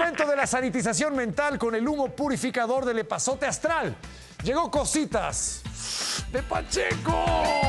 momento de la sanitización mental con el humo purificador del epazote astral. Llegó Cositas de Pacheco.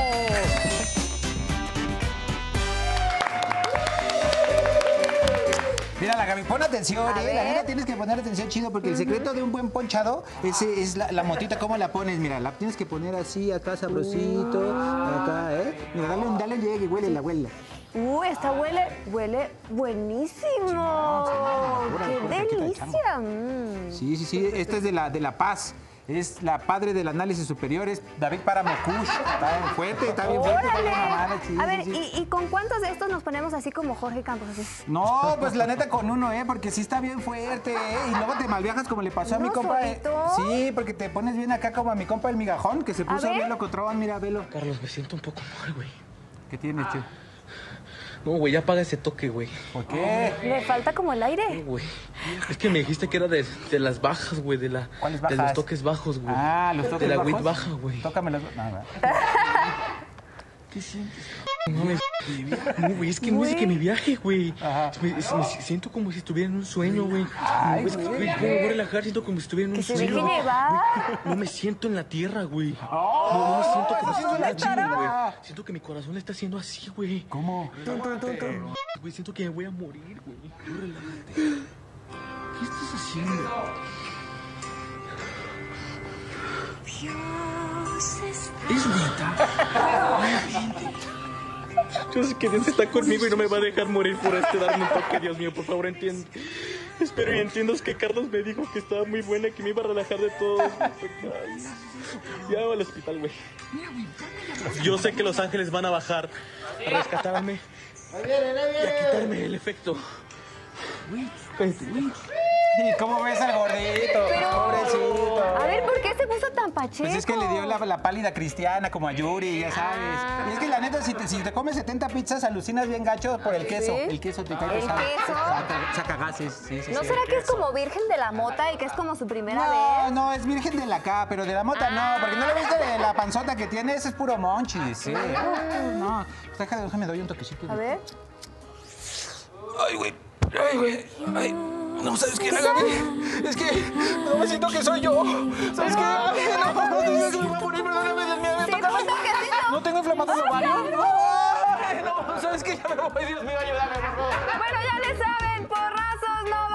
Mira, la Gaby, pon atención, La neta tienes que poner atención, chido, porque el secreto de un buen ponchado es la motita, ¿cómo la pones? Mira, la tienes que poner así, acá sabrosito, acá, Mira, dale un llegue, huélela. Esta huele buenísimo. ¡Qué delicia! Sí, esta es de la Paz. Es la padre del análisis superior, es David Páramo Kush. Está bien fuerte, está bien fuerte. ¡Órale! A ver, ¿y con cuántos de estos nos ponemos así como Jorge Campos? Así? No, pues la neta con uno, porque sí está bien fuerte, Y luego te malviajas como le pasó a mi compa. Sí, porque te pones bien acá como a mi compa el migajón, que se puso bien locotrón, mira, velo. Carlos, me siento un poco mal, güey. ¿Qué tienes, tío? No, güey, ya apaga ese toque, güey. ¿Por qué? ¿Le falta como el aire? No, güey. Es que me dijiste que era de las bajas, güey, ¿Cuáles bajas? de los toques bajos, güey. Ah, los toques bajos. De la weed baja, güey. Tócame los... No, ¿Qué sientes? No, güey, es que no es que mi viaje, güey. Me siento como si estuviera en un sueño, güey. Es que, güey, ¿cómo voy a relajar? Siento como si estuviera en un sueño. Que se deje llevar. No me siento en la tierra, güey. No me siento como si estuviera en Chile, güey. Siento que mi corazón le está haciendo así, güey. ¿Cómo? Güey, siento que me voy a morir, güey. Tú relájate. ¿Qué estás haciendo? Es neta. Yo sé que Dios está conmigo y no me va a dejar morir por darme un toque. Dios mío, por favor, entiende. Espero y entiendas que Carlos me dijo que estaba muy buena, que me iba a relajar de todo. Ya voy al hospital, güey. Yo sé que los ángeles van a bajar a rescatarme y a quitarme el efecto. ¿Y cómo ves al gordito? Pobrecito. A ver, ¿por qué se puso tan pacheco? Pues es que le dio la pálida cristiana como a Yuri, ya sabes. Y es que la neta, si te comes 70 pizzas, alucinas bien gacho por el queso. ¿Sí? El queso te cae pesado. ¿El queso? Saca gases, sí. ¿No será que es como virgen de la mota y que es como su primera vez? No, es virgen de la K, pero de la mota no, porque no le viste de la panzota que tiene, ese es puro monchis, sí. No, déjame doy un toquecito. A ver. Ay, güey. No, ¿sabes qué, Gaby? Es que no me siento que soy yo. ¿Sabes qué? No me voy a morir, perdóname, Dios mío. ¿No tengo inflamado el ovario? No, ¿sabes qué? Ya me voy, Dios mío, ayúdame, por favor. Bueno, ya le saben, porrazos no